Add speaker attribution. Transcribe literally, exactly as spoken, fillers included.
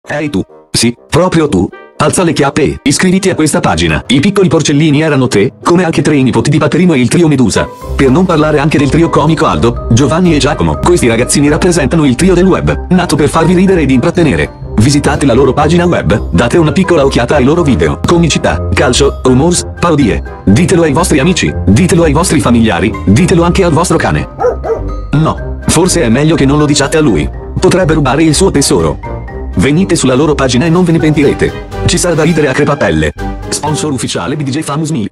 Speaker 1: Ehi tu. Sì, proprio tu. Alza le chiappe e iscriviti a questa pagina. I piccoli porcellini erano tre, come anche tre i nipoti di Paperino e il trio Medusa. Per non parlare anche del trio comico Aldo, Giovanni e Giacomo. Questi ragazzini rappresentano il trio del web, nato per farvi ridere ed intrattenere. Visitate la loro pagina web, date una piccola occhiata ai loro video, comicità, calcio, rumors, parodie. Ditelo ai vostri amici, ditelo ai vostri familiari, ditelo anche al vostro cane. No, forse è meglio che non lo diciate a lui. Potrebbe rubare il suo tesoro. Venite sulla loro pagina e non ve ne pentirete. Ci sarà da ridere a crepapelle. Sponsor ufficiale B D J Famous Me.